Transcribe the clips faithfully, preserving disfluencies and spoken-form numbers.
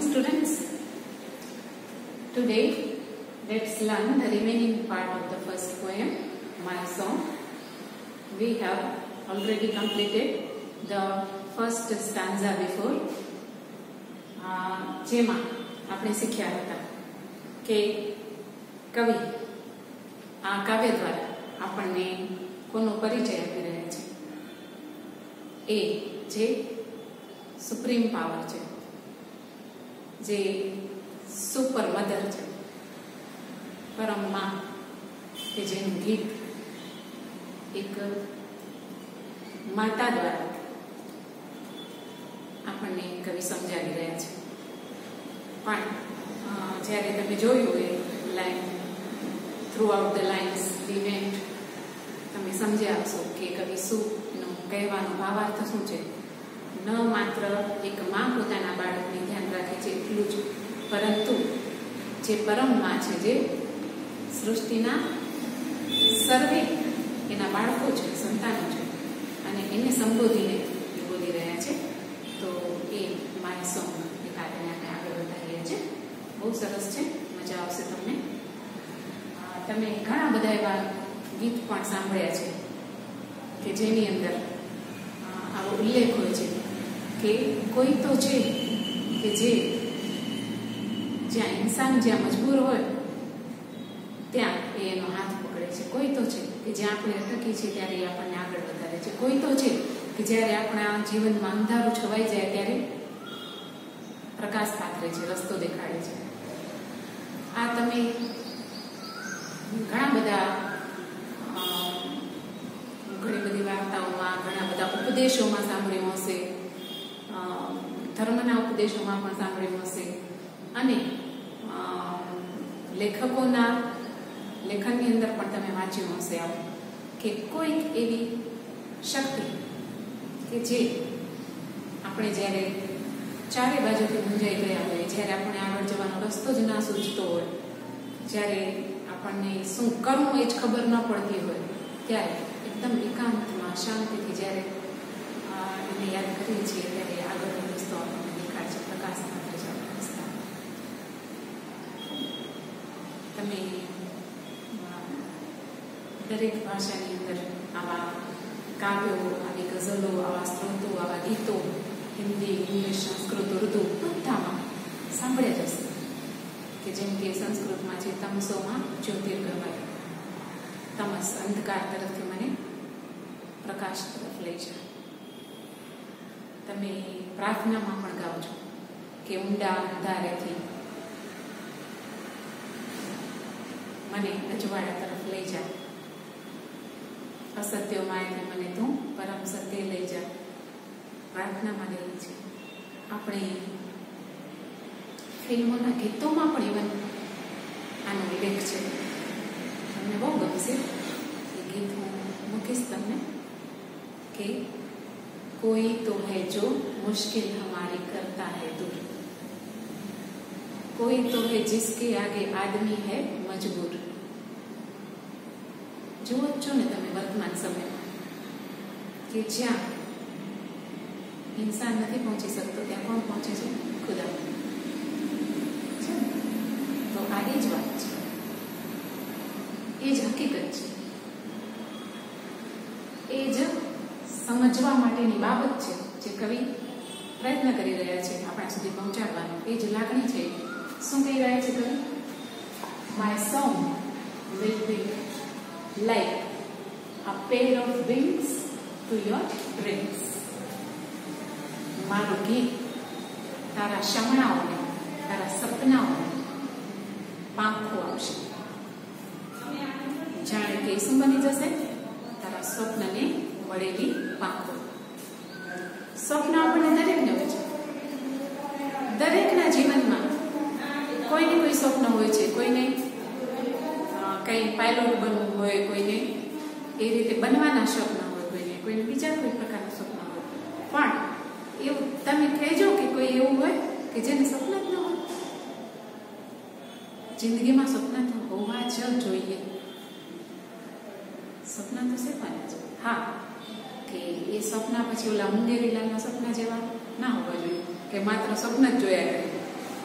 morning, students. Today, let's learn the remaining part of the first poem, My Song. We have already completed the first stanza before. જેમાં આપણે શીખ્યા હતા કે કવિ આ કાવ્ય દ્વારા આપણને કોનો પરિચય આપી રહ્યા છે, એ જે સુપ્રીમ પાવર છે, જે સુપર મધર છે, પરમ માં, કે જેનું ગીત એક માતા દ્વારા આપણને કવિ સમજાવી રહ્યા છે. પણ જ્યારે તમે જોયું એ line through out the lines event તમે સમજ્યા હશો કે કવિ શું એનું કહેવાનો ભાવાર્થ શું છે. ન માત્ર એક માં પોતાના બાળકને ધ્યાન રાખે છે એટલું જ, પરંતુ જે પરમ માં છે, જે સૃષ્ટિના સર્વે એના બાળકો છે, સંતાનો છે, અને એને સંબોધીને એ બોલી રહ્યા છે. તો એ માય સોંગ એ કાર્યને આપણે આગળ વધારીએ છીએ. બહુ સરસ છે, મજા આવશે તમને. તમે ઘણા બધા એવા ગીત પણ સાંભળ્યા છે કે જેની અંદર આવો ઉલ્લેખ હોય છે કે કોઈ તો છે કે જે જ્યાં ઇન્સાન જ્યાં મજબૂર હોય ત્યાં એ એનો હાથ પકડે છે. કોઈ તો છે કે જ્યાં આપણે અટકીએ છીએ ત્યારે એ આપણને આગળ વધારે છે. કોઈ તો છે કે જ્યારે આપણા જીવનમાં અંધારું છવાઈ જાય ત્યારે પ્રકાશ પાથરે છે, રસ્તો દેખાડે છે. આ તમે ઘણા બધા ઘણી બધી વાર્તાઓમાં, ઘણા બધા ઉપદેશોમાં સાંભળ્યું હશે, ધર્મના ઉપદેશોમાં પણ સાંભળ્યું હશે, અને લેખકોના લેખનની અંદર પણ તમે વાંચ્યું હશે આવું કે કોઈક એવી શક્તિ કે જે આપણે જ્યારે ચારે બાજુથી મૂંઝાઈ ગયા હોય, જ્યારે આપણે આગળ જવાનો રસ્તો જ ના સૂચતો હોય, જ્યારે આપણને શું કરવું એ જ ખબર ન પડતી હોય, ત્યારે એકદમ એકાંતમાં શાંતિથી જ્યારે એને યાદ કરીએ છીએ ત્યારે આગળનો રસ્તો આપણને દેખાય છે, પ્રકાશ માત્ર જ આપણો રસ્તા. તમે દરેક ભાષાની અંદર આવા કાવ્યો, આવી ગઝલો, આવા સ્ત્રોતો, આવા ગીતો હિન્દી, ઇંગ્લિશ, સંસ્કૃત, ઉર્દુ બધામાં સાંભળ્યા જ હશે કે જેમ કે સંસ્કૃતમાં છે તમસોમાં જ્યોતિર્ગમય, તમસ અંધકાર તરફથી મને પ્રકાશ તરફ લઈ જાય. તમે પ્રાર્થનામાં પણ ગાઓ છો કે ઊંડા અંધારેથી મને અજવાળા તરફ લઈ જા, અસત્યોમાં મને તું પરમ સત્ય લઈ જા. પ્રાર્થનામાં લઈએ છીએ. આપણે ફિલ્મોના ગીતોમાં પણ ઇવન આનો ઉલ્લેખ છે. તમને બહુ ગમશે એ ગીત હું મૂકીશ તમને કે કોઈ તો હૈ જો મુશ્किल हमारी करता है दूर, कोई तो है जिसके आगे आदमी है मजबूर. જુઓ છો ને તમે વર્તમાન સમયમાં કે જ્યાં ઇન્સાન નથી પહોંચી શકતો ત્યાં કોણ પહોંચે છે? ખુદા. તો આ એ જ વાત છે, એ જ હકીકત છે, એ જ સમજવા માટેની બાબત છે જે કવિ પ્રયત્ન કરી રહ્યા છે આપણા સુધી પહોંચાડવાનો. એ જ લાગણી છે. શું કહી રહ્યા છે કવિ? My song will be like a pair of wings to your dreams. મારું ગીત તારા શમણાઓને, તારા સપનાઓને પાંખો આપશે. જાણે કે શું બની જશે? તારા સ્વપ્નને વળેલી પાંખો. સ્વપ્ન આપણને દરેકને હોય છે. દરેકના જીવનમાં કોઈને કોઈ સ્વપ્ન હોય છે. કોઈને કંઈ પાયલોટ બનવું હોય, કોઈને એ રીતે બનવાના સ્વપ્ન હોય, કોઈને કોઈને બીજા કોઈ પ્રકારના સ્વપ્ન હોય. પણ એવું તમે કહેજો કે કોઈ એવું હોય કે જેને સ્વપ્ન જ ન હોય. જિંદગીમાં સ્વપ્ન તો હોવા જ જોઈએ. સપના તો સેવાના છે. હા, કે એ સપના પછી ઓલા મુંગેરીલાલના સપના જેવા ના હોવા જોઈએ કે માત્ર સપના જ જોયા કરે.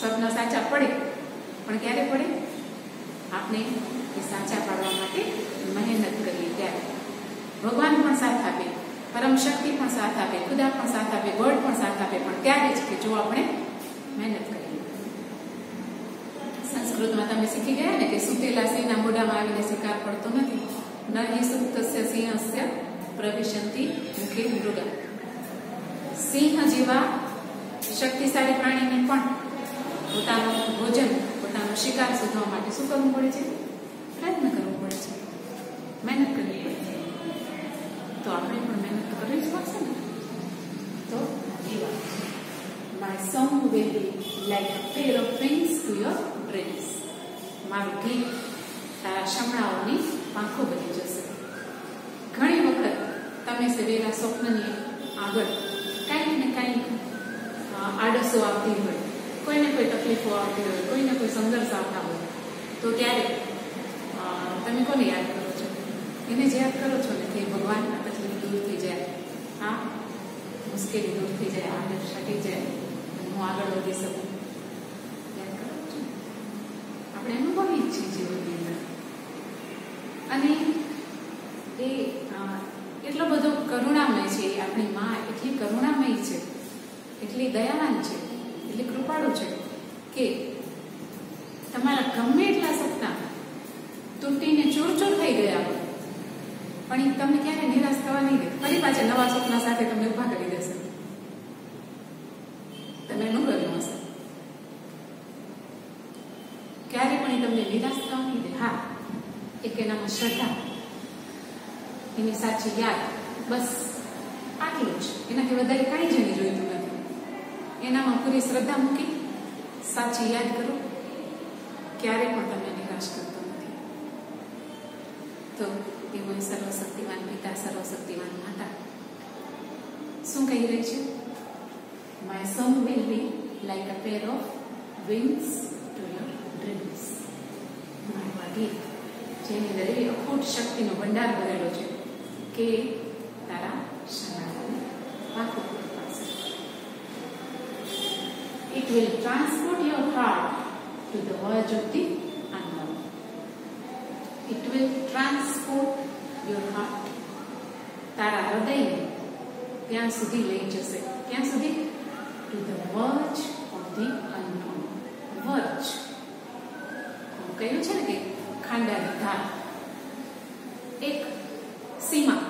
સ્વપ્ન સાચા પડે, પણ ક્યારે પડે? આપણે એ સાચા પાડવા માટે મહેનત કરીએ ત્યારે. ભગવાન પણ સાથ આપે, પરમ શક્તિ પણ સાથ આપે, ખુદા પણ સાથ આપે, ગોડ પણ સાથ આપે, પણ ત્યારે જ કે જો આપણે મહેનત કરીએ. સંસ્કૃતમાં તમે શીખી ગયા ને કે સુતેલા સિંહના મોઢામાં આવીને શિકાર પડતો નથી. ન હિ સુપ્તસ્ય સિંહસ્ય પ્રવિશંતિ મુખે મૃગા. સિંહ જેવા શક્તિશાળી પ્રાણીને પણ પોતાનું ભોજન, પોતાનો શિકાર શોધવા માટે શું કરવું પડે છે? પ્રયત્ન કરવો પડે છે, મહેનત કરવી પડે છે. તો આપણે પણ મહેનત કરવી જ પડશે ને. તો એ વાત, my song will be like a pair of wings to your dreams. મારું ગીત તારા શમણાઓની પાંખો બની જશે. ઘણી વખત તમે સેવેલા સ્વપ્નની આગળ કાંઈક ને કાંઈક આડસો આવતી હોય, કોઈને કોઈ તકલીફો આવતી હોય, કોઈને કોઈ સંઘર્ષ આવતા હોય, તો ત્યારે તમે કોને યાદ કરો છો? એને જ યાદ કરો છો ને કે ભગવાન આ તકલીફ દૂર થઈ જાય, આ મુશ્કેલી દૂર થઈ જાય, આ શકી જાય, હું આગળ વધી શકું. યાદ કરો છો? આપણે અનુભવીએ છીએ જીવનની અંદર. અને એ એટલો બધો કરુણામય છે. આપણી માં એટલી કરુણામય છે, એટલી દયાવાન છે, એટલી કૃપાળુ છે કે તમારા ગમે એટલા સપના તૂટીને ચૂરચૂર થઈ ગયા હોય, પણ એ તમને ક્યારે નિરાશ થવા નહીં દે. ફરી પાછા નવા સપના સાથે તમને ઉભા કરી દેશે. તમે અનુભવ્યું હશે. ક્યારે પણ એ તમને નિરાશ થવા નહીં દે. હા, એક એનામાં શ્રદ્ધા, એની સાચી યાદ, બસ આટલું જ. એનાથી વધારે કાંઈ જ એની જોઈતું નથી. એનામાં પૂરી શ્રદ્ધા મૂકી સાચી યાદ કરો, ક્યારે પણ તમને નિરાશ કરતો નથી. તો એવો સર્વશક્તિવાન પિતા, સર્વશક્તિવાન માતા શું કહી રહી છે? My song will be like a pair of wings to your dreams. મારું આ ગીત જેની અંદર એવી અખૂટ શક્તિનો ભંડાર ભરેલો છે કે તારા શરણાગતને પાંખો પડશે. It will transport your heart to the verge of the unknown. It will transport your heart. તારા હૃદયને ત્યાં સુધી લઈ જશે. ક્યાં સુધી? To the verge of the unknown. Verge કહ્યું છે ને કે ખાંડાની ધાર, એક સીમા,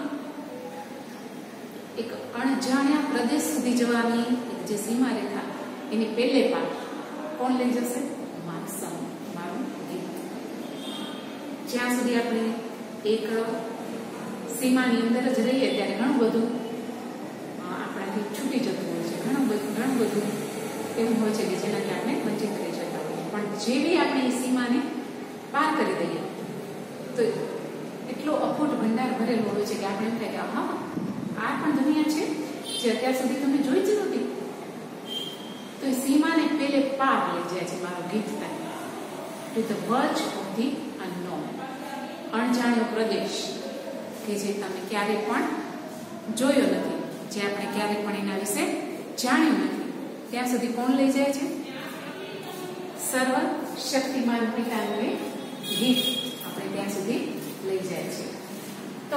એક અણજાણ્યા પ્રદેશ સુધી જવાની જે સીમા રેખા, એની પહેલે પાર કોણ લઈ જશે? મારું સોંગ, મારું ગીત. જ્યાં સુધી આપણે એક સીમાની અંદર જ રહીએ ત્યારે ઘણું બધું આપણાથી છૂટી જતું હોય છે. ઘણું બધું ઘણું બધું એવું હોય છે કે જેનાથી આપણે વંચિત રહી જતા હોઈએ. પણ જેવી આપણે એ સીમાને પાર કરી દઈએ તો એટલો અખૂટ ભંડાર ભરેલો હોય છે કે આપણે એમ થાય કે હા, આ પણ દુનિયા છે જે અત્યાર સુધી તમે જોઈ જ નહોતી. તો એ સીમાને પેલે પાર લઈ જાય છે મારું ગીત થાય. To the verge of the unknown. અણજાણ્યો પ્રદેશ કે જે તમે ક્યારેય પણ જોયો નથી, જે આપણે ક્યારેય પણ એના વિશે જાણ્યું નથી, ત્યાં સુધી કોણ લઈ જાય છે? સર્વ શક્તિમાન પિતાનું એ ગીત આપણે ત્યાં સુધી લઈ જાય છે. તો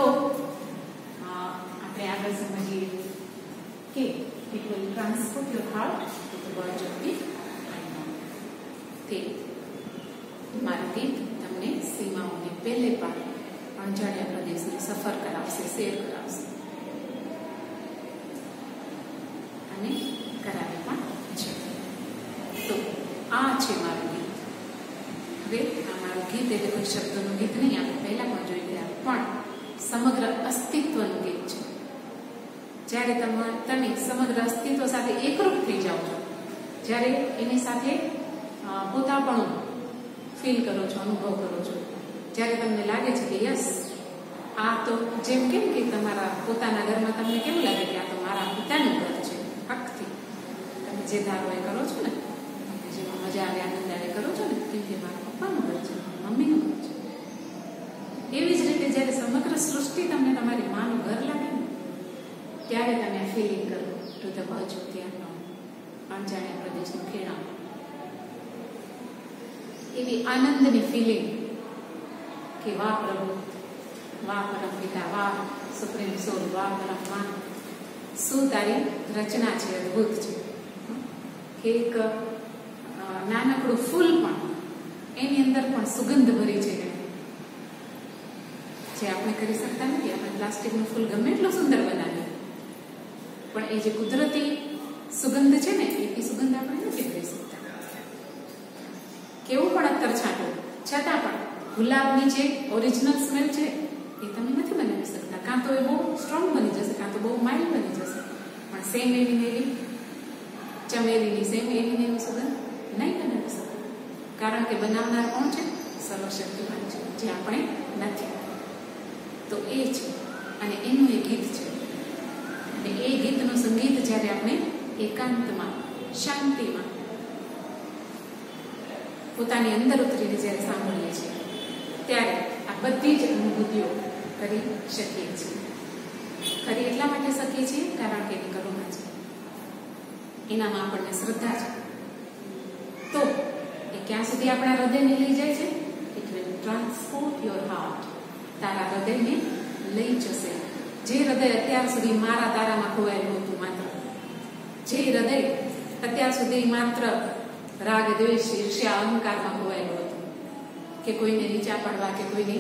આપણે આગળ સમજીએ કે it will transport your heart to the verge of the unknown. તે મારું ગીત તમને સીમાઓને પહેલે પાર અણજાણ્યા પ્રદેશની સફર કરાવશે, શેર કરાવશે અને કરાવે પણ છે. તો આ છે મારું ગીત. હવે આ મારું ગીત એટલે કોઈ શબ્દોનું ગીત નહીં, આપણે પહેલા પણ જોઈ ગયા, પણ સમગ્ર અસ્તિત્વનું ગીત છે. જ્યારે તમે તમે સમગ્ર અસ્તિત્વ સાથે એકરૂપ થઈ જાઓ છો, જ્યારે એની સાથે પોતાપણું ફીલ કરો છો, અનુભવ કરો છો, જ્યારે તમને લાગે છે કે યસ, આ તો જેમ કેમ કે તમારા પોતાના ઘરમાં તમને કેવું લાગે કે આ તો મારા પિતાનું ઘર છે, હકથી તમે જે ધારો એ કરો છો ને, જેમાં મજા આવે, આનંદ આવે કરો છો ને, કેમ કે મારા પપ્પાનું ઘર છે, મમ્મીનું ઘર છે. એવી જ રીતે જ્યારે સમગ્ર સૃષ્ટિ તમને તમારી માનું ઘર લાગે ને, ત્યારે તમે ફિલિંગ કરો to the verge of the unknown. અણજાણ્યા પ્રદેશનું ખેડાણ. એવી આનંદની ફિલિંગ કે વાહ પ્રભુ, વાહ પરમ પિતા, વાહ સુપ્રીમ સોલ, વાહ પરમ માં, શું તારી રચના છે, અદભુત છે. કે એક નાનકડું ફૂલ પણ એની અંદર પણ સુગંધ ભરી છે, જે આપણે કરી શકતા નથી. આપણે પ્લાસ્ટિકનું ફૂલ ગમે એટલું સુંદર બનાવીએ, પણ એ જે કુદરતી સુગંધ છે ને, એ સુગંધ આપણે નથી કરી શકતા. કેવું પણ અત્તર છાંટો, છતાં પણ ગુલાબની જે ઓરિજિનલ સ્મેલ છે એ તમે નથી બનાવી શકતા. કાં તો એ બહુ સ્ટ્રોંગ બની જશે, કાં તો બહુ માઇલ્ડ બની જશે, પણ સેમ એવી ને એવી ચમેલીની સેમ એવી ને એવી સુગંધ નહીં બનાવી શકો. કારણ કે બનાવનાર કોણ છે? સર્વશક્તિમાન છે, જે આપણે નથી. તો એ છે, અને એનું એ ગીત છે. અને એ ગીતનું સંગીત જ્યારે આપણે એકાંતમાં, શાંતિમાં, પોતાની અંદર ઉતરીને જ્યારે સાંભળીએ છીએ, ત્યારે આ બધી જ અનુભૂતિઓ કરી શકીએ છીએ. કરી એટલા માટે શકીએ છીએ કારણ કે એની કરુણા છે, એનામાં આપણને શ્રદ્ધા છે. તો એ ક્યાં સુધી આપણા હૃદયને લઈ જાય છે? It will transport your heart. તારા હૃદયને લઈ જશે. જે હૃદય અત્યાર સુધી મારા તારામાં ખોવાયેલું હતું, માત્ર જે હૃદય અત્યાર સુધી માત્ર રાગ, દ્વેષ, ઈર્ષ્યા, અહંકારમાં ખોવાયેલું હતું, કે કોઈને નીચા પાડવા, કે કોઈને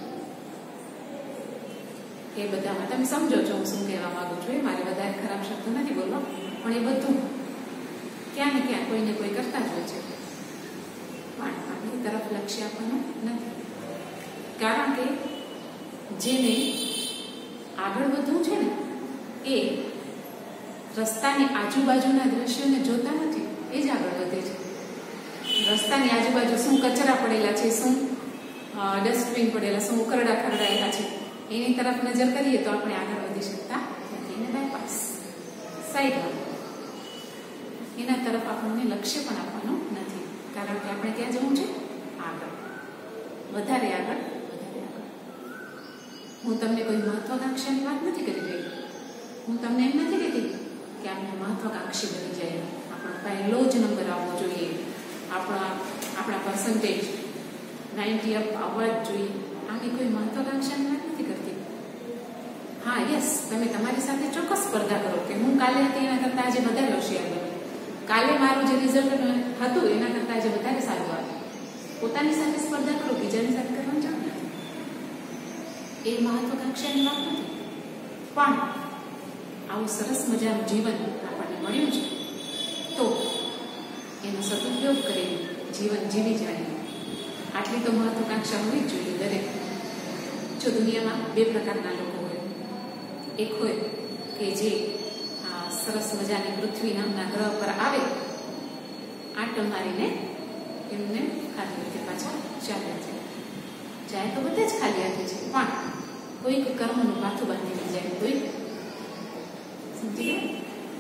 એ બધામાં, તમે સમજો છો હું શું કહેવા માંગુ છું. એ મારે વધારે ખરાબ શબ્દ નથી બોલવા, પણ એ બધું ક્યાં ને ક્યાં કોઈને કોઈ કરતા જ હોય છે. પણ આપણી તરફ લક્ષ્ય આપવાનું નથી, કારણ કે જેને આગળ વધવું છે ને, એ રસ્તાની આજુબાજુના દ્રશ્યોને જોતા નથી, એ જ આગળ વધે છે. રસ્તાની આજુબાજુ શું કચરા પડેલા છે, શું ડસ્ટબિન પડેલા, શું ઉકરડા ખરડાયેલા છે, એની તરફ નજર કરીએ તો આપણે આગળ વધી શકતા નથી. એને બાયપાસ, સાઈડમાં, એના તરફ આપણને લક્ષ્ય પણ આપવાનું નથી, કારણ કે આપણે ક્યાં જવું છે? આગળ, વધારે આગળ, વધારે આગળ. હું તમને કોઈ મહત્વાકાંક્ષાની વાત નથી કરી રહી. હું તમને એમ નથી કહેતી કે આપણે મહત્વાકાંક્ષી બની જાય, આપણો પહેલો જ નંબર આવવો જોઈએ, આપણા આપણા પર્સન્ટેજ નાઇન્ટી અપ આવવા જ જોઈએ. આની કોઈ મહત્વાકાંક્ષાની વાત નથી કરતી. હા, યસ, તમે તમારી સાથે ચોક્કસ સ્પર્ધા કરો કે હું કાલે હતી એના કરતાં આજે વધારે હોશિયાર બને, કાલે મારું જે રિઝલ્ટ હતું એના કરતાં આજે વધારે સારું આવે. પોતાની સાથે સ્પર્ધા કરો, બીજાની સાથે કરવાની જરૂર નથી. એ મહત્વાકાંક્ષાની વાત નથી. પણ આવું સરસ મજાનું જીવન આપણને મળ્યું છે, તો એનો સદુપયોગ કરીને જીવન જીવી જાણીએ. આટલી તો મહત્વાકાંક્ષા હોવી જ જોઈએ દરેક. જો દુનિયામાં બે પ્રકારના લોકો હોય, એક હોય કે જે આ સરસ મજાની પૃથ્વી નામના ગ્રહ પર આવે, આંટો મારીને એમને ખાલી રીતે પાછા ચાલ્યા છે. જાય તો બધે જ ખાલી હાથે છે, પણ કોઈક કર્મનું માથું બાંધીને જાય, કોઈક, સમજી ગયા?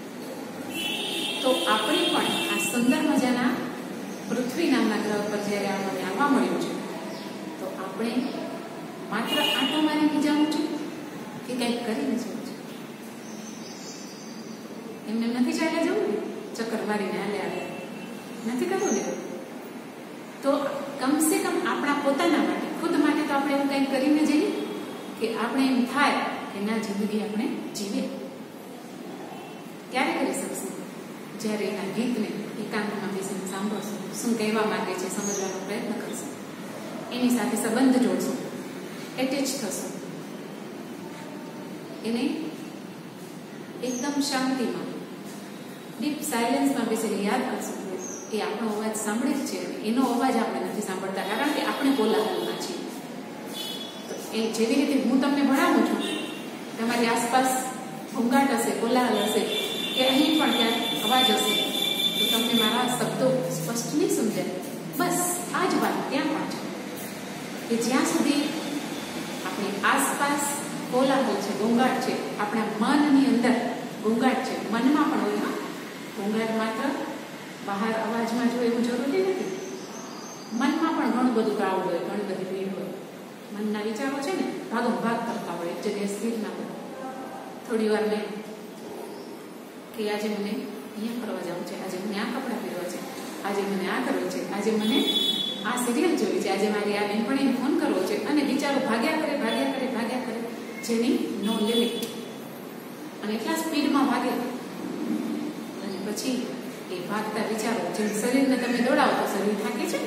તો આપણે પણ આ સુંદર મજાના પૃથ્વી નામના ગ્રહ પર જ્યારે આપણને આવવા મળ્યું છે, તો આપણે માત્ર આંટો મારીને જવું છે કે કંઈક કરીને જવું છે? એમને નથી ચાલ્યા જવું ને, ચક્કર મારીને હાલે આવે નથી કરવું ને. તો કમસે કમ આપણા પોતાના માટે, ખુદ માટે તો આપણે એવું કંઈક કરીને જઈએ કે આપણે એમ થાય કે ના, જિંદગી આપણે જીવે. ક્યારે કરી શકશું? જ્યારે એના ગીતને એકાંતમાં બેસીને સાંભળશું, શું કહેવા માંગે છે સમજવાનો પ્રયત્ન કરશું, એની સાથે સંબંધ જોડશું, એટેચ થશું, એને એકદમ શાંતિમાં, ડીપ સાયલેન્સમાં બેસીને યાદ કરશું. એ આપણો અવાજ સાંભળે જ છે, એનો અવાજ આપણે નથી સાંભળતા, કારણ કે આપણે કોલાહલમાં છીએ. એ જેવી રીતે હું તમને ભણાવું છું, તમારી આસપાસ ઘોંઘાટ હશે, કોલાહલ હશે, કે અહીં પણ ક્યાંક અવાજ હશે, તો તમને મારા શબ્દો સ્પષ્ટ નહીં સમજાય. બસ આ જ વાત ત્યાં પણ છે કે જ્યાં સુધી આપણી આસપાસ કોલાહલ છે, ઘોંઘાટ છે, આપણા મનની અંદર ઘોંઘાટ છે, મનમાં પણ હોય. ઘોંઘાટ માત્ર બહાર અવાજમાં જો એવું જરૂરી નથી, મનમાં પણ ઘણું બધું ક્રાઉડ હોય, ઘણી બધી ભીડ હોય. મનના વિચારો છે ને, ભાગો ભાગ કરતા હોય, એક જગ્યાએ સ્થિર ના હોય. થોડી વાર મેં કે આજે મને અહીંયા ફરવા જવું છે, આજે મને આ કપડાં પહેરવા છે, આજે મને આ કરવું છે, આજે મને આ સિરિયલ જોઈ છે, આજે મારી આ બેનપણીને ફોન કરવો છે, અને વિચારો ભાગ્યા કરે ભાગ્યા કરે ભાગ્યા કરે, જેની નો લિમિટ, અને એટલા સ્પીડમાં ભાગે. અને પછી એ ભાગતા વિચારો, જેમ શરીરને તમે દોડાવો તો શરીર થાકે છે.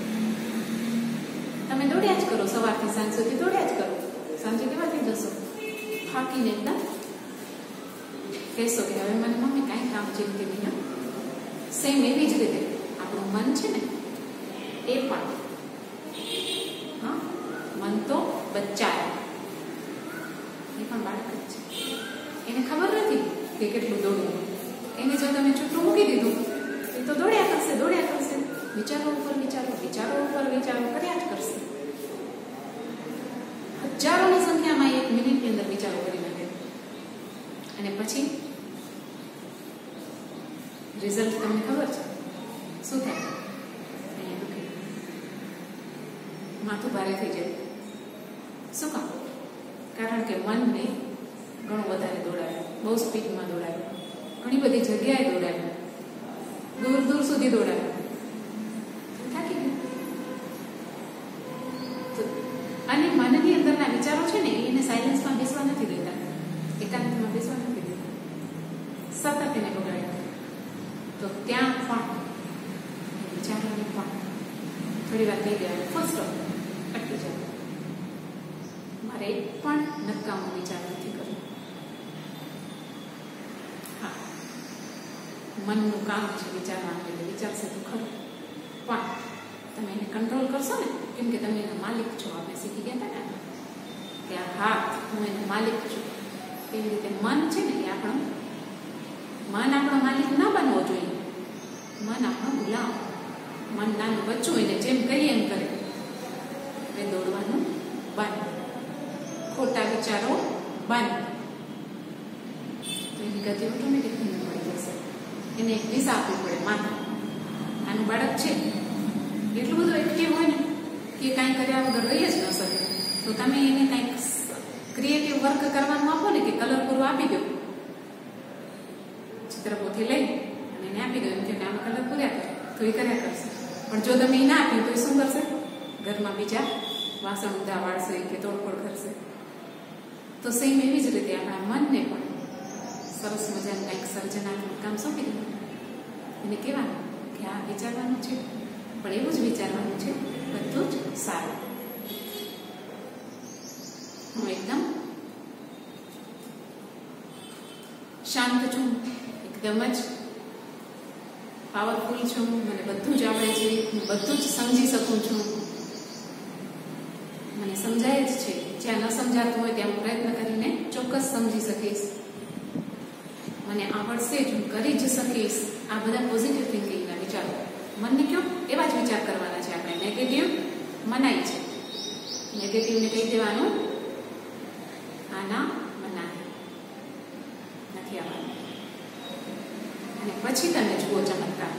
તમે દોડ્યા જ કરો, સવારથી સાંજ સુધી દોડ્યા જ કરો, સાંજે કેવા થઈ જશો? થાકીને એકદમ કહેશો કે હવે મને મમ્મી કાંઈ કામ ચીંતી નહીં. સેમ એવી જ રીતે આપણું મન છે ને, એ પણ હા મન તો બચ્ચા એ પણ બાળક જ છે. એને ખબર નથી કે કેટલું દોડવું. એને જો તમે છૂટું મૂકી દીધું એ તો દોડ્યા કરશે દોડ્યા કરશે, વિચારો ઉપર વિચારો વિચારો ઉપર વિચારો કર્યા જ કરશે. હજારોની સંખ્યામાં એક મિનિટની અંદર વિચારો કરી નાખે, અને પછી રિઝલ્ટ તમને ખબર છે શું થાય? અહીંયા દુખે, માથું ભારે થઈ જાય. શું કામ? કારણ કે મનને ઘણું વધારે દોડાવે, બહુ સ્પીડમાં દોડાવે, ઘણી બધી જગ્યાએ દોડાવે, દૂર દૂર સુધી દોડાવે. થાકી ગયું. અને મનની અંદરના વિચારો છે ને, એને સાયલેન્સમાં બેસવા નથી દેતા, એકાંતમાં બેસવા નથી દેતા, સતત એને બગાડ્યા. તો ત્યાં પણ વિચારોને પણ થોડી વાર કહી દેવાનું, ફર્સ્ટ ઓફ અટકી જાવ, મારે એક પણ નકામો વિચાર નથી કરવો. હા, મનનું કામ છે વિચારવાનું, એટલે વિચારશે તો ખરું, પણ તમે એને કંટ્રોલ કરશો ને, કેમ કે તમે એના માલિક છો. આપણે શીખી ગયા હતા ને કે આ હાથ, હું એનો માલિક છું. એવી રીતે મન છે ને, એ આપણું મન આપણો માલિક ના બનવો જોઈએ. મન આપણો ગુલામ, મન નાનું બચ્ચું હોય ને, જેમ કહીએ એમ કરે. એ દોડવાનું બંધ, ખોટા વિચારો બંધ, તો એની ગતિ ઓટોમેટિક ધીમી પડી જશે. એને એક દિશા આપવી પડે. માથું આનું બાળક છે, એટલું બધું એક્ટિવ હોય ને કે કાંઈ કર્યા વગર રહી જ ન શકે. તો તમે એને કાંઈક ક્રિએટિવ વર્ક કરવાનું આપો ને, કે કલર પૂરું આપી દો, ચિત્રપોથી લઈ અને એને આપી દો, એમ કે આમાં કલર પૂર્યા કરે, તો એ કર્યા કરશે. પણ જો તમે એ ના આપ્યું તો એ શું કરશે? ઘરમાં બીજા વાસણ ઊંધા વાળશે કે તોડફોડ કરશે. તો સેમ એવી જ રીતે આપણા મનને પણ સરસ મજાનું કંઈક સર્જનાત્મક કામ સોંપી દેવાનું. એને કહેવાનું કે આ વિચારવાનું છે, પણ એવું જ વિચારવાનું છે બધું જ સારું. હું એકદમ શાંત છું, એકદમ જ પાવરફુલ છું, મને બધું જ આવડે છે, હું બધું જ સમજી શકું છું, મને સમજાય જ છે. જ્યાં ન સમજાતું હોય ત્યાં હું પ્રયત્ન કરીને ચોક્કસ સમજી શકીશ, મને આવડશે જ, હું કરી જ શકીશ. આ બધા પોઝિટિવ થિંકિંગના વિચારો. મનને કયો એવા જ વિચાર કરવાના છે આપણે. નેગેટિવ મનાય છે, નેગેટિવને કહી દેવાનું આના મનાય નથી આવવાનું. અને પછી તમે જુઓ ચમત્કાર.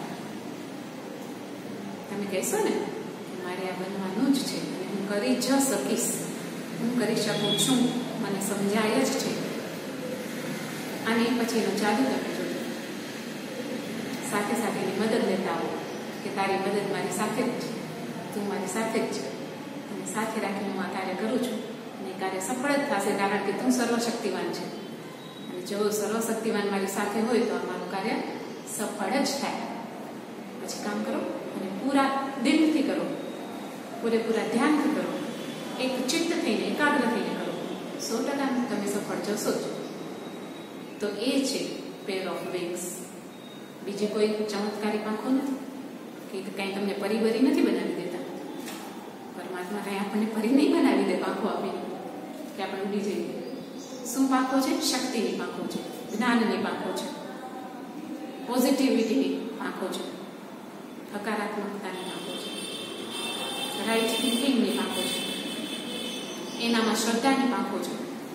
તમે કહેશો ને કે મારે આ બનવાનું જ છે, અને હું કરી જ શકીશ, હું કરી શકું છું, મને સમજાય જ છે. અને પછી એનો જાદુ તમે જોજો. સાથે સાથે એની મદદ લેતા આવો કે તારી મદદ મારી સાથે જ છે, તું મારી સાથે જ છે, અને સાથે રાખીને હું આ કાર્ય કરું છું, અને કાર્ય સફળ જ થશે, કારણ કે તું સર્વશક્તિવાન છે. અને જો સર્વશક્તિવાન મારી સાથે હોય તો અમારું કાર્ય સફળ જ થાય. પછી કામ કરો, અને પૂરા દિલથી કરો, પૂરેપૂરા ધ્યાનથી કરો, એક ચિત્ત થઈને એકાગ્ર થઈને કરો. સો ટકા તમે સફળ જશો જ. તો એ છે પેર ઓફ વિંગ્સ. બીજી કોઈ ચમત્કારી પાંખો નથી, કે કાંઈ તમને પરિબરી નથી બનાવી દેતા. પરમાત્મા કાંઈ આપણને પરી નહીં બનાવી દે પાંખો આપીને કે આપણે ઉડી જઈએ. શું પાંખો છે? શક્તિની પાંખો છે, જ્ઞાનની પાંખો છે, પોઝિટિવિટીની પાંખો છે, હકારાત્મકતાની પાંખો છે, રાઈટ થિંકિંગની પાંખો છે, એનામાં શ્રદ્ધાની પાંખો છે,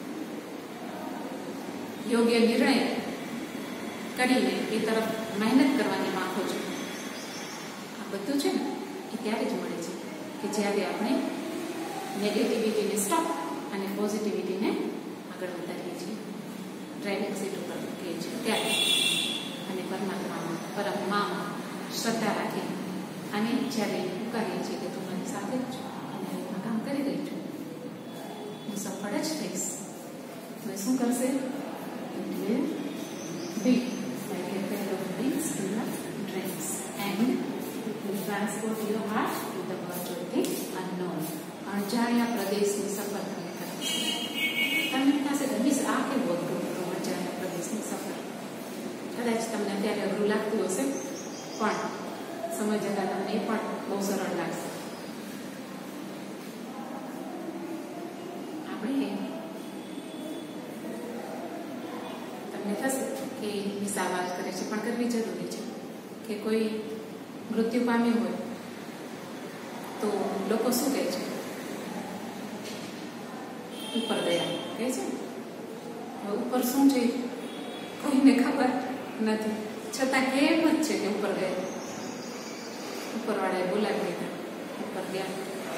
યોગ્ય નિર્ણય કરીને એ તરફ મહેનત કરવાની પાંખો છે. આ બધું છે ને એ ત્યારે જ મળે છે કે જ્યારે આપણે નેગેટિવિટીને સ્ટોપ અને પોઝિટિવિટીને આગળ વધારીએ છીએ, ડ્રાઇવિંગ સીટ ઉપર મૂકીએ છીએ ત્યારે, અને પરમાત્મામાં પરમામાં શ્રદ્ધા રાખી અને જ્યારે પુકારીએ છીએ કે તું મારી સાથે જ છો અને એમાં કામ કરી રહી છું, હું સફળ જ થઈશ, તો એ શું કરશે? It will be like a pair of wings in the dreams and it will transport your heart to the verge of the unknown. અણજાણ્યા પ્રદેશની સફર તમે કરશો. તમને પાસે મિસ આ કેવું અઘરું હતું? અણજાણ્યા પ્રદેશની સફર કદાચ તમને અત્યારે અઘરું લાગતું હશે, પણ સમય જતાં તમને એ પણ બહુ સરળ લાગશે. આપણે તમને થશે કે મિસ આ વાત કરે છે, પણ કરવી જરૂરી છે કે કોઈ મૃત્યુ પામ્યું હોય તો લોકો શું કહે છે? ઉપર ગયા કહે છે. ઉપર શું છે કોઈને ખબર નથી, છતાં કેમ જ છે કે ઉપર ગયા. ઉપરવાળાએ બોલાવી લીધા, ઉપર ગયા.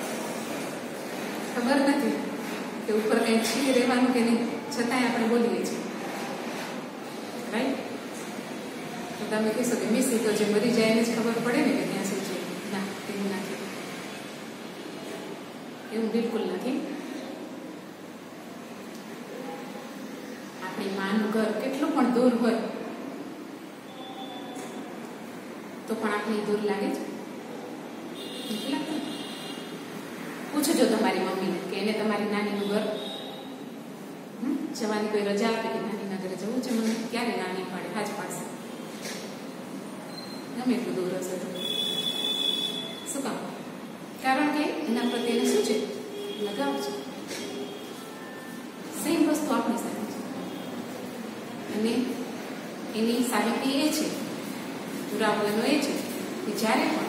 ખબર નથી કે ઉપર કંઈક છે રહેવાનું કે નહીં, છતાંય આપણે બોલીએ છીએ. રાઈટ? તો તમે કહેશો કે મિસ તો જે મરી જાય એને જ ખબર પડે ને કે ત્યાં શું છે. ના, એવું નથી, એવું બિલકુલ નથી. આપણી માનું ઘર કેટલું પણ દૂર હોય તો પણ આપણે દૂર લાગે છે, નથી લાગતું? પૂછજો તમારી મમ્મીને કે એને તમારી નાનીનું ઘર જવાની કોઈ રજા આપે કે નાનીના ઘરે જવું છે મને, ક્યારે નાની પાડે? હાજ પાડશે, ગમે એટલું દૂર હશે તો. શું કામ? કારણ કે એના પ્રત્યે એને શું છે? લગાવ છે. સેમ વસ્તુ આપણી સાથે છે અને એની સાહિત્ય એ છે, પુરાવો એનો એ છે કે જ્યારે પણ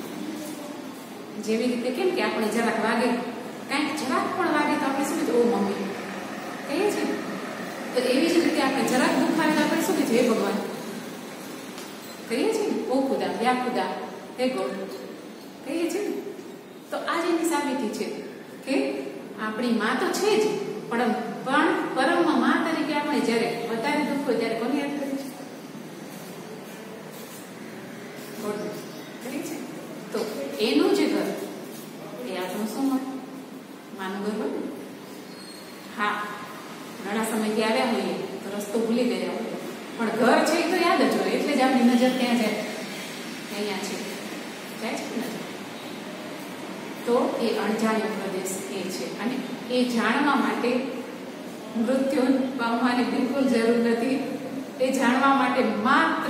જેવી રીતે કેમ કે આપણે જરાક વાગે, કાંઈક જરાક પણ વાગે તો આપણે શું કીધું? ઓ મમ્મી કહીએ છીએ. તો એવી જ રીતે આપણે જરાક દુઃખ આવે તો આપણે શું કીધું? હે ભગવાન કહીએ છીએ ને. ઓ ખુદા, યા ખુદા, હે ગોડ કહીએ છીએ ને. તો આ જ એની સાબિતી છે કે આપણી માં તો છે જ, પણ પણ પરમ માં તરીકે આપણે જ્યારે વધારે દુઃખ હોય ત્યારે કોને યાદ કરીએ છીએ? ગોડ કરીએ છીએ. તો એનું જે ઘર એ આપણું શું હોય? માનું ઘર હોય ને. હા, ઘણા સમયથી આવ્યા હોઈએ તો રસ્તો ભૂલી ગયા હોય, પણ ઘર છે એ તો યાદ જ હોય, એટલે જ આપણી નજર ત્યાં જાય, અહીંયા છે, જાય છે નજર. તો એ અણજાણ્યો પ્રદેશ એ છે અને એ જાણવા માટે મૃત્યુ પામવાની બિલકુલ જરૂર નથી. એ જાણવા માટે માત્ર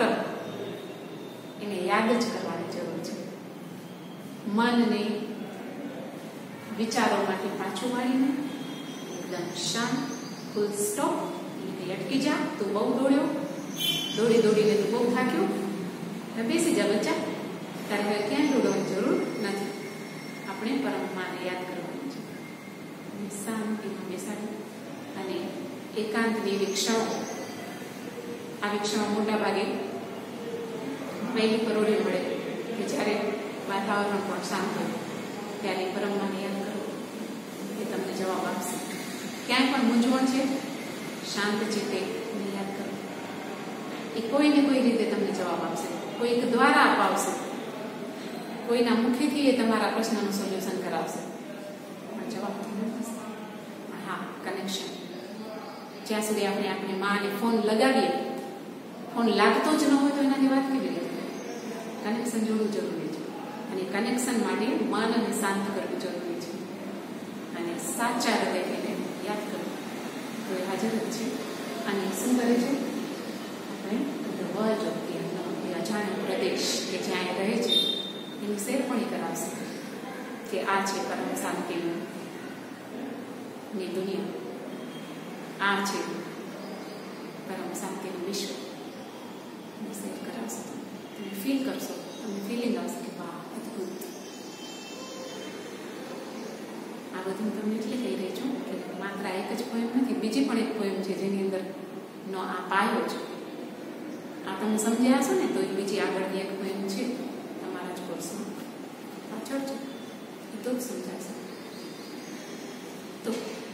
એને યાદ જ કરવાની જરૂર છે. મનને વિચારોમાંથી પાછું વાળીને એકદમ શાંત, ફૂલ સ્ટોપ, અટકી જા, તું બહુ દોડ્યો, દોડી દોડીને તું બહુ થાક્યો, બેસી જા બચ્ચા, તારે હવે ક્યાંય દોડવાની જરૂર નથી. આપણે પરમાત્માને યાદ કરવાનું છે. શાંતિમાં બેસાડી અને એકાંતની વીક્ષણો, આ વીક્ષણો મોટા ભાગે પહેલી પરોઢે મળે કે જ્યારે વાતાવરણ પણ શાંત હોય ત્યારે પરમાત્માને યાદ કરો, એ તમને જવાબ આપશે. ક્યાંય પણ મૂંઝવણ છે, શાંત ચિત્તે યાદ કરો, એ કોઈને કોઈ રીતે તમને જવાબ આપશે, કોઈક દ્વારા અપાવશે, કોઈના મુખેથી એ તમારા પ્રશ્નનું સોલ્યુશન કરાવશે, પણ જવાબ તમને મળશે. હા, કનેક્શન. જ્યાં સુધી આપણે આપણે માને ફોન લગાવીએ, ફોન લાગતો જ ન હોય તો એનાથી વાત કેવી રીતે? કનેક્શન જોડવું જરૂરી છે અને કનેક્શન માટે મન અને શાંત કરવું જરૂરી છે અને સાચા હૃદયને યાદ કરવું તો એ હાજર જ છે. અને શું કરે છે? આપણે વર્જ ઓફ ધી અનનોન, એ અજાણ્યો પ્રદેશ કે જ્યાં એ રહે છે એની શેર પણ એ કરાવશે કે આ છે પરમ શાંતિની ની દુનિયા, આ છે પરમ શાંતિનું વિશ્વ. શેર કરાવશે, તમે ફીલ કરશો, તમને ફિલિંગ આવશે કે વાહ અદભુત. આ બધું તમને એટલે કહી રહી છું કે માત્ર એક જ પોએમ નથી, બીજી પણ એક પોએમ છે જેની અંદર નો આ પાયો છે. આ તમે સમજ્યા હશો ને તો બીજી આગળની એક પોએમ છે તમારા જ કોર્સમાં પાછળ છે, એ તો જ સમજાશે. તો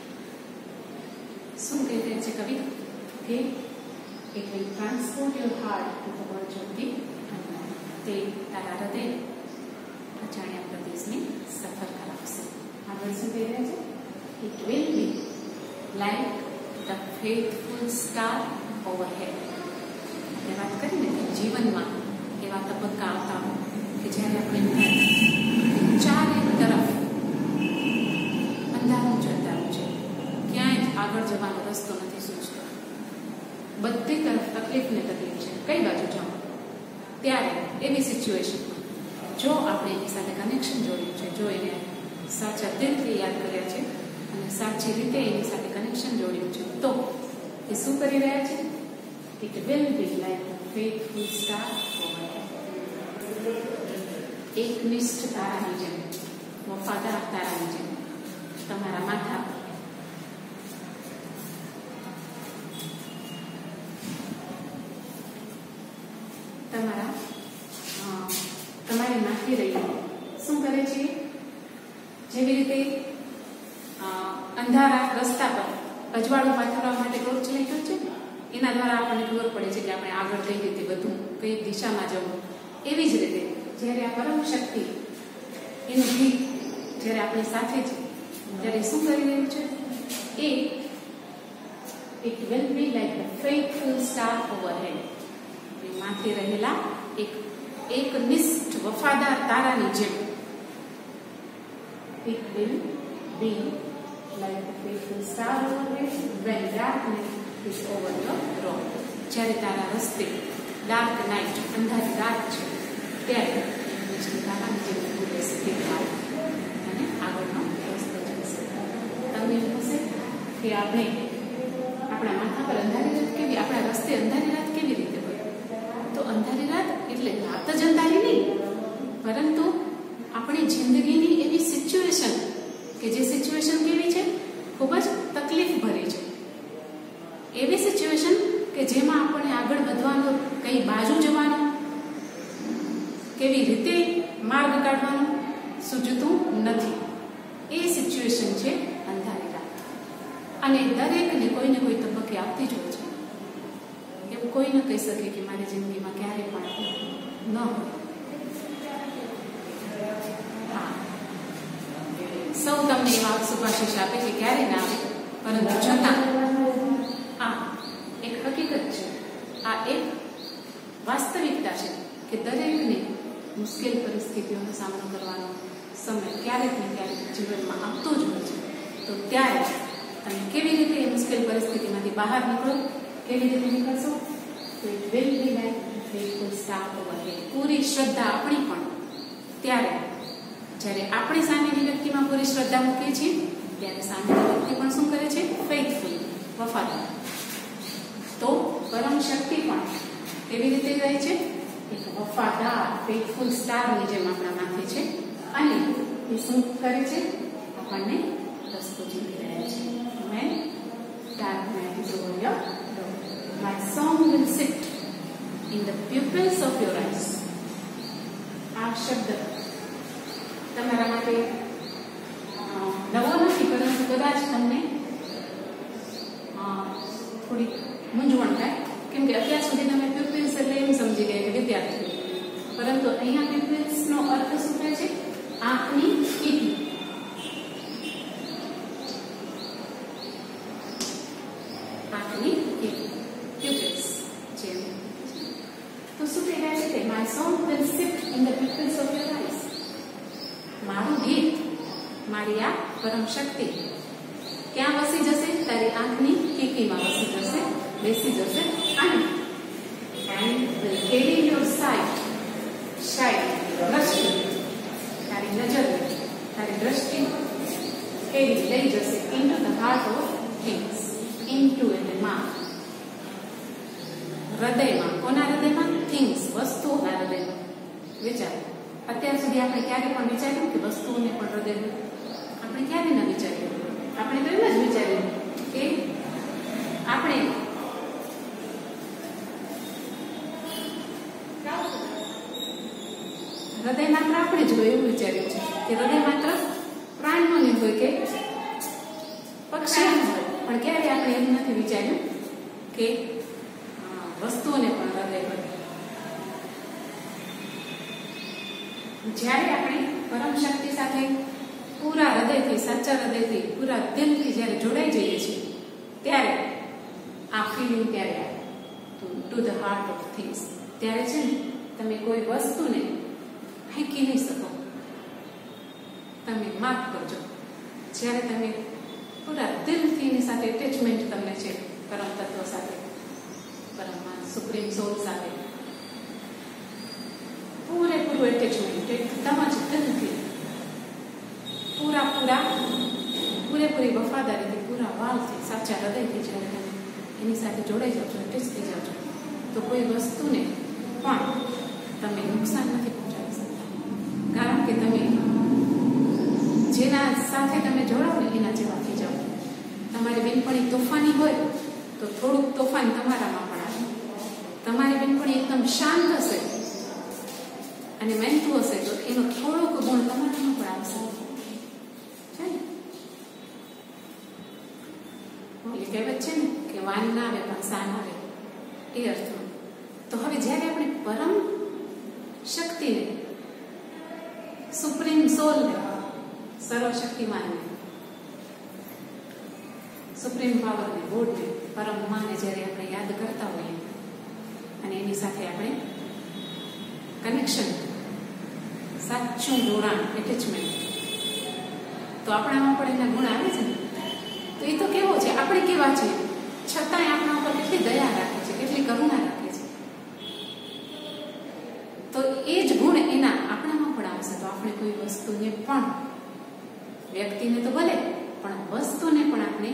શું કહી રહ્યા છે કવિ કે it will transport your heart to the verge of the unknown. તે તારા હૃદય અજાણ્યા પ્રદેશની સફર કરાવશે. આગળ શું કહી રહ્યા છે? It will be like the faithful star overhead. આપણે વાત કરીને કે જીવનમાં એવા તબક્કા આવતા કે જ્યારે આપણે ચારે તરફ અંધારું જ અંધારું છે, ક્યાંય જ આગળ જવાનો રસ્તો નથી સૂચતો, બધી તરફ તકલીફ ને તકલીફ છે, કઈ બાજુ જાઓ? ત્યારે એવી સિચ્યુએશનમાં જો આપણે એની સાથે કનેક્શન જોડ્યું છે, જો એને સાચા દિલથી યાદ કર્યા છે અને સાચી રીતે એની સાથે કનેક્શન જોડ્યું છે, તો એ શું કરી રહ્યા છે? It will be like a faithful star overhead. એકનિષ્ઠ તારાની જેમ, વફાદાર તારાની જેમ તમારા માથા તમારા તમારી નાખી રહી શું કરે છે? જેવી રીતે અંધારા રસ્તા પર અજવાળું પાથરવા માટે ટોર્ચ લાઈટ હોય છે, એના દ્વારા આપણને ખબર પડે છે કે આપણે આગળ કઈ રીતે વધવું, કઈ દિશામાં જવું. એવી જ રીતે જ્યારે આ પરમ શક્તિ એનું ગીત જ્યારે આપણી સાથે છે, ત્યારે શું કરી રહ્યું છે? એ it will be like the faithful star overhead. માથે રહેલા એક એકનિષ્ઠ વફાદાર તારાની જેમ it will be like a faithful star overhead when darkness is over the road. જ્યારે તારા રસ્તે ડાર્ક નાઇટ, અંધારી રાત છે, ત્યારે એકનિષ્ઠ તારાની જેમ ઉભું રહેશે અને આગળનો રસ્તો જશે. તમને એવું હશે કે આપણે આપણા માથા પર અંધારી રાત કેવી, આપણા રસ્તે અંધારી રાત કેવી રીતે હોય? તો અંધારી રાત એટલે રાત જ અંધારી નહીં, પરંતુ આપણી જિંદગીની એવી સિચ્યુએશન કે જે સિચ્યુએશન કેવી છે? ખૂબ જ તકલીફ ભરી છે. એવી સિચ્યુએશન કે જેમાં આપણે આગળ વધવાનો, કઈ બાજુ જવાનું, કેવી રીતે માર્ગ કાઢવાનો સૂચતું નથી. એ સિચ્યુએશન છે અંધારી રાત. અને દરેકને કોઈને કોઈ તબક્કે આવતી જ હોય છે. એવું કોઈ ન કહી શકે કે મારી જિંદગીમાં ક્યારે પણ ન હોય. હા, સૌ તમને એવા શુભાશીષ આપે છે, ક્યારે ના આવે, પરંતુ છતાં આ એક હકીકત છે, આ એક વાસ્તવિકતા છે કે દરેકને મુશ્કેલ પરિસ્થિતિઓનો સામનો કરવાનો સમય ક્યારેક ને ક્યારેક જીવનમાં આવતો જ હોય છે. તો ત્યારે તમે કેવી રીતે એ મુશ્કેલ પરિસ્થિતિમાંથી બહાર નીકળો, કેવી રીતે નીકળશો? તો it will be like faithful star overhead. પૂરી શ્રદ્ધા આપણી પણ ત્યારે, જ્યારે આપણે સામેની વ્યક્તિમાં પૂરી શ્રદ્ધા મૂકીએ છીએ, ત્યારે સામેની વ્યક્તિ પણ શું કરે છે? ફેથફુલ, વફાદાર. તો પરમ શક્તિ પણ કેવી રીતે રહે છે? એક વફાદાર ફેથફુલ સ્ટારની જેમ આપણા માથે છે, અને એ શું કરે છે? આપણને રસ્તો જીવી રહ્યા છે. When dark night is over your door, my song will sit in the pupils of your eyes. આ શબ્દ તમારા માટે નવો નથી, પરંતુ કદાચ તમને થોડી મૂંઝવણ થાય, કેમ કે અત્યાર સુધી તમે પ્યુપિલ્સ એટલે એમ સમજી ગયા કે વિદ્યાર્થીઓ, પરંતુ અહીંયા પ્યુપિલ્સનો અર્થ શું થાય છે? આંખની કીકી. આંખની કીકી, પ્યુપિલ્સ છે. તો શું કહી રહ્યા છે? My song will sit in the pupils of your eyes. મારું ગીત, મારી આ પરમ શક્તિ ક્યાં વસી જશે? તારી આંખની કીકીમાં વસી જશે, બેસી જશે, અને and will carry your sight, sight, દ્રષ્ટિ, તારી નજર, તારી દ્રષ્ટિ કેરી લઈ જશે into the heart of things. into એટલે માં, હૃદયમાં. કોના હૃદયમાં? થિંગ્સ, વસ્તુઓના હૃદયમાં. વિચારો, અત્યાર સુધી આપણે ક્યારે પણ વિચાર્યું કે વસ્તુઓને પણ હૃદય હોય? આપણે ક્યારે ના વિચાર્યું? આપણે તો એમ જ વિચાર્યું કે આપણે હૃદય માત્ર આપણે જ હોય એવું વિચાર્યું છે કે હૃદય માત્ર પ્રાણીનું નહીં હોય કે પક્ષીનું હોય, પણ ક્યારે આપણે એમ નથી વિચાર્યું કે વસ્તુઓને પણ હૃદય હોય. જ્યારે આપણે પરમ શક્તિ સાથે પૂરા હૃદયથી, સાચા હૃદયથી, પૂરા દિલથી જ્યારે જોડાઈ જઈએ છીએ ત્યારે આ ફિલિંગ ત્યારે આવે to the heart of things. ત્યારે છે ને તમે કોઈ વસ્તુને ફેંકી નહીં શકો. તમે માફ કરજો. જ્યારે તમે પૂરા દિલથી એની સાથે એટેચમેન્ટ તમને છે પરમ તત્વ સાથે, પરમ સુપ્રીમ સોલ સાથે પૂરેપૂરું એટેચમેન્ટ એકદમ જ દિલથી પૂરા પૂરા પૂરેપૂરી વફાદારીથી, પૂરા વાલથી, સાચા હૃદયથી જ્યારે તમે એની સાથે જોડાઈ જાઓ છો, એટેચ થઈ જાઓ છો, તો કોઈ વસ્તુને પણ તમે નુકસાન નથી પહોંચાડી શકતા. કારણ કે તમે જેના સાથે તમે જોડાઓ ને એના જેવા થઈ જાઓ. તમારી બેનપણી તોફાની હોય તો થોડુંક તોફાન તમારામાં પણ આવે. તમારી બેનપણી એકદમ શાંત હશે અને મહેનતું હશે તો એનો થોડોક ગુણ તમારામાં પણ આવશે. છે ને એ કહેવત છે ને કે વાન ના આવે પણ સાન આવે, એ અર્થમાં. તો હવે જ્યારે આપણે પરમ શક્તિને, સુપ્રીમ સોલને, સર્વશક્તિમાનને, સુપ્રીમ પાવરને, ગોડને, પરમ માને જ્યારે આપણે યાદ કરતા હોઈએ અને એની સાથે આપણે કનેક્શન, સાચું જોડાણ, એટેચમેન્ટ, તો આપણામાં પણ એના ગુણ આવે છે ને. તો એ તો કેવો છે, આપણે કેવા છે છતાંય આપણા ઉપર કેટલી દયા રાખે છે, કેટલી કરુણા રાખે છે. તો એ જ ગુણ એના આપણામાં પણ આવશે તો આપણે કોઈ વસ્તુને પણ, વ્યક્તિને તો ભલે પણ વસ્તુને પણ આપણે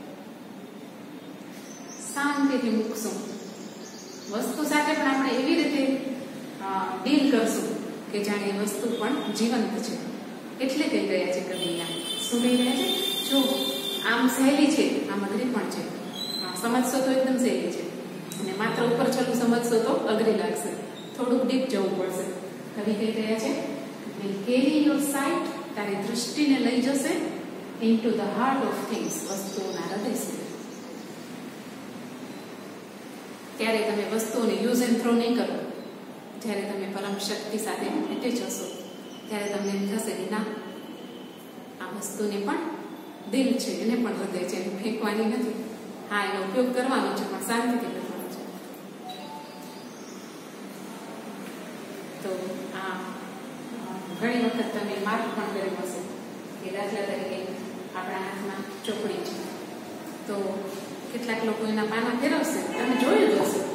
શાંતિથી મૂકશું. વસ્તુ સાથે પણ આપણે એવી રીતે ડીલ કરશું કે જાણે એ વસ્તુ પણ જીવંત છે. એટલે કહી રહ્યા છે કવિયા. શું કહી રહ્યા છે? જો આમ સહેલી છે, આમ અઘરી પણ છે. સમજશો તો એકદમ સહેલી છે અને માત્ર ઉપર છલું સમજશો તો અઘરી લાગશે. થોડુંક ડીપ જવું પડશે. કવિ કહી રહ્યા છે વિલ કેરી યોર સાઇટ, તારી દૃષ્ટિને લઈ જશે into the heart of things, વસ્તુઓના હૃદય સુધી. ત્યારે તમે વસ્તુઓને યુઝ એન્ડ થ્રો નહીં કરો. જ્યારે તમે પરમ શક્તિ સાથે એટેચ હશો ત્યારે તમને એમ થશે કે ના, આ વસ્તુને પણ દિલ છે, એને પણ હૃદય છે, એને ફેંકવાની નથી. હા, એનો ઉપયોગ કરવાનો છે પણ શાંતિથી કરવાનો છે. તો આ ઘણી વખત તમે માર્ક પણ કર્યો હશે કે દાખલા તરીકે આપણા હાથમાં ચોપડી છે તો કેટલાક લોકો એના પાના ફેરવશે, તમે જોયું જ હશે,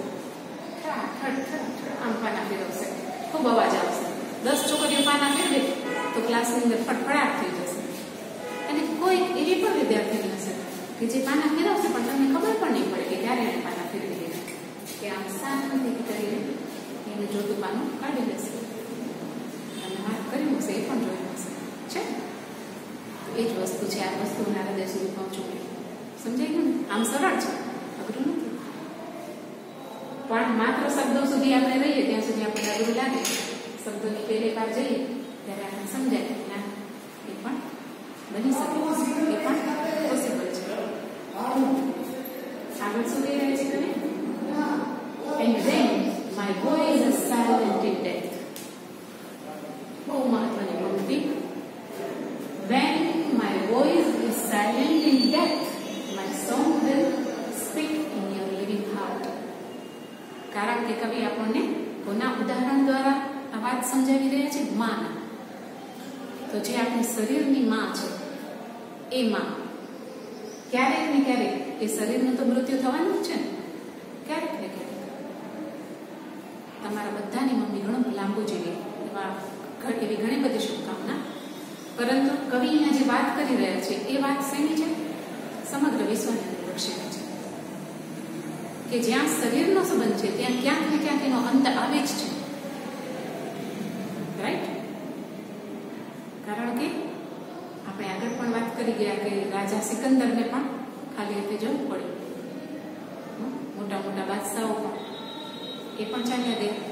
આમ પાના ફેરવશે, ખૂબ અવાજ આવશે. દસ છોકરીઓ પાના ફેરવે તો ક્લાસની અંદર ફટફડાટ થઈ જશે. અને કોઈ એવી પણ વિદ્યાર્થીની હશે કે જે પાના ફેરવશે પણ તમને ખબર પણ નહીં પડે કે ક્યારે એને પાના ફેરવી દીધા, કે આમ શાંતિથી કરીને એને જોતું પાનું કાઢી લેશે. તમે માર્ક કર્યું હશે, એ પણ જોયું હશે. છે એ જ વસ્તુ છે. આ વસ્તુના હૃદય સુધી પહોંચવું સમજાય ગયું ને? આમ સરળ છે, અઘરું નથી. પણ માત્ર શબ્દો સુધી આપણે રહીએ ત્યાં સુધી આપણે અઘરું લાગે. શબ્દોની પહેલી વાર જઈએ ત્યારે આપણે સમજાય ના, એ પણ બની શકે, એ પણ પોસિબલ છે. આગળ શું કહી રહ્યા છે તમે? And then my voice is silent in death. બહુ મહત્વની પંક્તિ. When my voice is silent in death, my song will speak in your living heart. કારણ કે કવિ આપણને કોના ઉદાહરણ દ્વારા આ વાત સમજાવી રહ્યા છે? માં. તો જે આપણી શરીરની માં છે એ માં ક્યારેક ને ક્યારેક એ શરીરનું તો મૃત્યુ થવાનું જ છે ને, ક્યારેક ને ક્યારેક. તમારા બધાની મમ્મી ઘણું લાંબુ જીવે એવા એવી ઘણી બધી શુભકામના. પરંતુ કવિ અહીંયા જે વાત કરી રહ્યા છે એ વાત શેની છે? સમગ્ર વિશ્વને લક્ષી છે કે જ્યાં શરીરનો સંબંધ છે ત્યાં ક્યાંક ને ક્યાંક એનો અંત આવે જ છે. રાઈટ? કારણ કે આપણે આગળ પણ વાત કરી ગયા કે રાજા સિકંદરને પણ ખાલી રીતે જવું પડ્યું. મોટા મોટા બાદશાહો પણ એ પણ ચાલ્યા ગયા.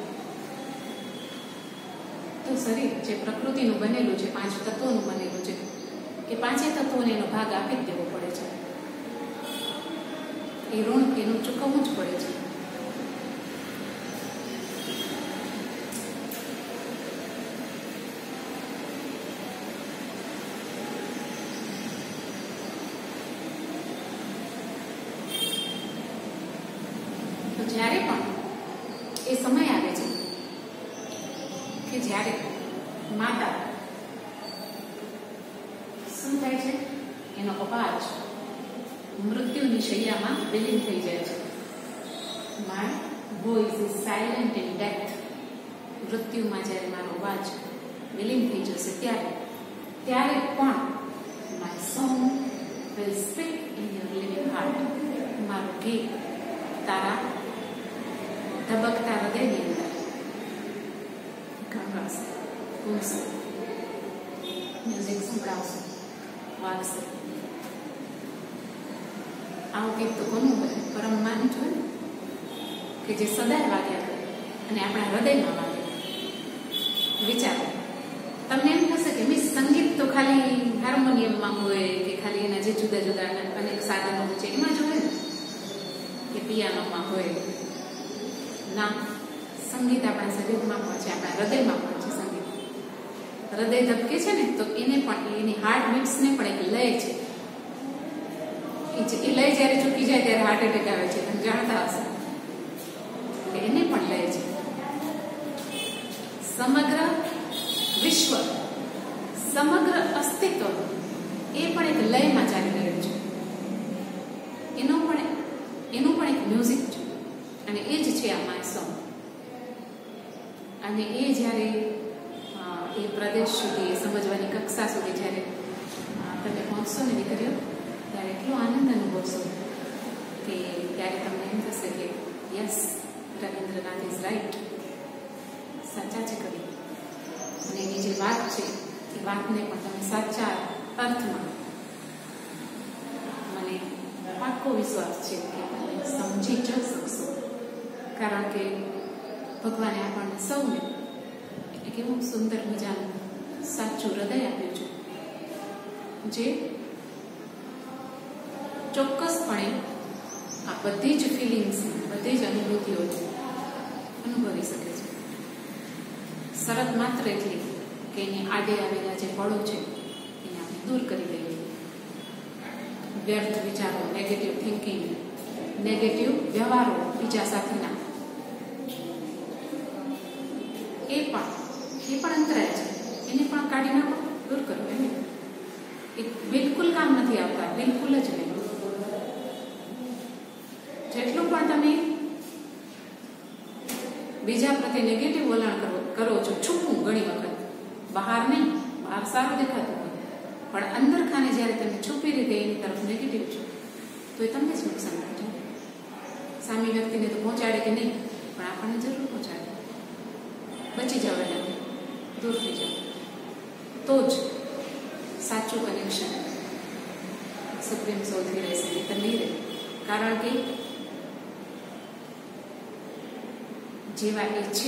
તો શરીર જે પ્રકૃતિનું બનેલું છે, પાંચ તત્વોનું બનેલું છે, એ પાંચે તત્વોને એનો ભાગ આપી જ દેવો પડે છે. એ ઋણ એનું ચૂકવવું જ પડે છે. જ્યારે પણ એ સમય આવે છે કે જ્યારે માતા શું થાય છે, એનો અવાજ મૃત્યુની શૈયામાં વિલીન થઈ જાય છે. My voice is silent in death. મૃત્યુમાં જ્યારે મારો અવાજ વિલીન થઈ જશે ત્યારે ત્યારે પણ my song will speak in your living heart. મારું ગીત તારા ધબકતા હૃદયની અંદર ગણવાશે, ગુમશે, મ્યુઝિક સંભળાવશે, વાગશે. આવું ગીત તો કોનું હોય? પરમ માનું છું કે જે સદાય વાગ્યા કરે અને આપણા હૃદયમાં વાગે. વિચારો, તમને એમ થશે કે મિસ સંગીત તો ખાલી હાર્મોનિયમમાં હોય કે ખાલી એના જે જુદા જુદા અનેક સાધનો છે એમાં જ હોય ને, કે પિયાનોમાં હોય. ના, સંગીત આપણા શરીરમાં પણ છે, આપણા હૃદયમાં પણ છે. સંગીત હૃદય ધબકે છે ને તો એને પણ, એની હાર્ટ બીટ્સને પણ એક લય છે. એ લય જ્યારે ચૂકી જાય ત્યારે હાર્ટ એટેક આવે છે, તમે જાણતા હશો. એને પણ લય છે. સમગ્ર વિશ્વ, સમગ્ર અસ્તિત્વ એ પણ એક લયમાં ચાલી રહ્યું છે. એનો પણ એનું પણ એક મ્યુઝિક છે અને એ જ છે આ માય સોંગ. અને એ જ્યારે એ પ્રદેશ સુધી, એ સમજવાની કક્ષા સુધી જ્યારે તમે પહોંચશો ને દીકરીઓ, ત્યારે એટલો આનંદ અનુભવશો કે ત્યારે તમને એમ થશે કે યસ, રવિન્દ્રનાથ ઇઝ રાઈટ, સાચા છે કવિ. અને એની જે વાત છે એ વાતને પણ તમે સાચા અર્થમાં, મને પાક્કો વિશ્વાસ છે કે તમે સમજી જ શકશો. કારણ કે ભગવાને આપણને સૌને એક એવું સુંદર મજાનું સાચું હૃદય આપ્યું છે જે ચોક્કસપણે આ બધી જ ફિલિંગ્સ, બધી જ અનુભૂતિઓ અનુભવી શકે છે. શરત માત્ર એટલી કે એની આડે આવેલા જે પળો છે એને આપણે દૂર કરી દઈએ. વ્યર્થ વિચારો, નેગેટિવ થિંકિંગ, નેગેટિવ વ્યવહારો બીજા સાથેના, એ પણ એ પણ અંતરાય છે. એને પણ કાઢી નાખો, દૂર કરો. એને એ બિલકુલ કામ નથી આવતા, બિલકુલ જ નહીં. જેટલું પણ તમે બીજા પ્રત્યે નેગેટિવ વલણ કરો કરો છો, છુપવું ઘણી વખત, બહાર નહીં, બહાર સારું દેખાતું હોય, પણ અંદર ખાને જ્યારે તમે છુપી રીતે એની તરફ નેગેટિવ છો તો એ તમને જ નુકસાન થાય છે. સામી વ્યક્તિને તો પહોંચાડે કે નહીં, પણ આપણને જરૂર પહોંચાડે. બચી જાવ, એટલે દૂર થઈ જાવ, તો જ સાચું કનેક્શન સુપ્રીમ સોલથી રહેશે, નહીં તો નહીં રહે. કારણ કે જેવા એ છે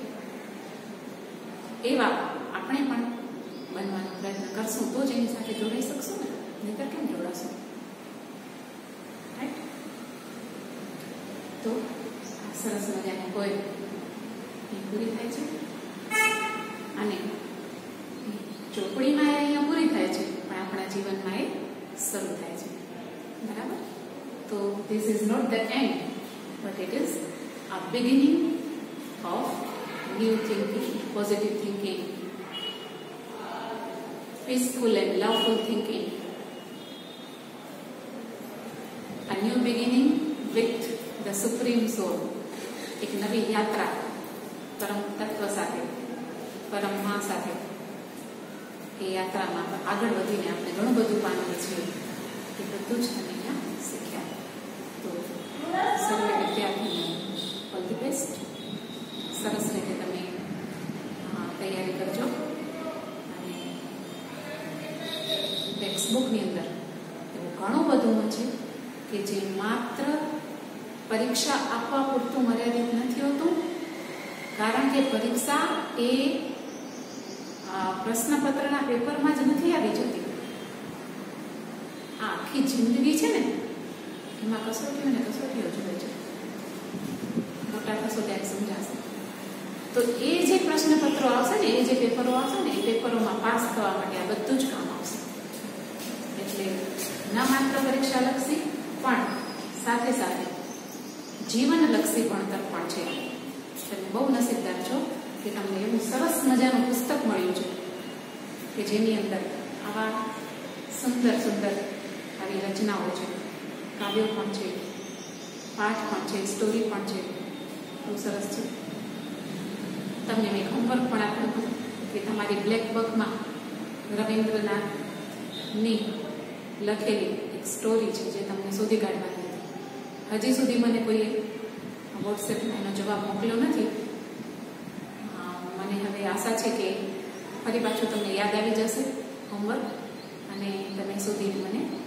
એવા આપણે પણ બનવાનો પ્રયત્ન કરશું તો જ એની સાથે જોડાઈ શકશું ને, નહીંતર કેમ જોડાશું? રાઈટ? તો આ સરસ મજાની કોઈ એ પૂરી થાય છે અને ચોપડીમાં એ અહીંયા પૂરી થાય છે, પણ આપણા જીવનમાં એ શરૂ થાય છે. બરાબર? તો this is not the end, but it is a beginning of new thinking, positive thinking, peaceful and loveful thinking, a new beginning with the supreme soul. એક નવી યાત્રા પરમ તત્વ સાથે, પરમ માં સાથે, એ યાત્રામાં આગળ વધીને આપણે ઘણું બધું પામીએ છીએ. એ બધું જ તમે અહીંયા શીખ્યા. તો સર્વે વિદ્યાર્થીઓ ઓલ ધી બેસ્ટ. સરસ રીતે તમે તૈયારી કરજો અને ટેક્સ્ટ બુકની અંદર એવું ઘણું બધું છે કે જે માત્ર પરીક્ષા આપવા પૂરતું મર્યાદિત નથી હોતું. કારણ કે પરીક્ષા એ પ્રશ્નપત્રના પેપરમાં જ નથી આવી જતી. આ આખી જિંદગી છે ને એમાં કસોટીઓ ને કસોટીઓ જોડે છે. મોટા થશો ત્યારે સમજાશે. તો એ જે પ્રશ્નપત્રો આવશે ને, એ જે પેપરો આવશે ને, એ પેપરોમાં પાસ થવા માટે આ બધું જ કામ આવશે. એટલે ન માત્ર પરીક્ષા લક્ષી, પણ સાથે સાથે જીવનલક્ષી ભણતર પણ છે. તમે બહુ નસીબદાર છો કે તમને એવું સરસ મજાનું પુસ્તક મળ્યું છે કે જેની અંદર આવા સુંદર સુંદર આવી રચનાઓ છે, કાવ્યો પણ છે, પાઠ પણ છે, સ્ટોરી પણ છે. બહુ સરસ છે. તમને મેં હોમવર્ક પણ આપ્યું હતું કે તમારી બ્લેક બુકમાં રવિન્દ્રનાથની લખેલી એક સ્ટોરી છે જે તમને શોધી કાઢવાની હતી. હજી સુધી મને કોઈએ વોટ્સએપમાં એનો જવાબ મોકલ્યો નથી. મને હવે આશા છે કે ફરી પાછું તમને યાદ આવી જશે હોમવર્ક અને તમે શોધીને મને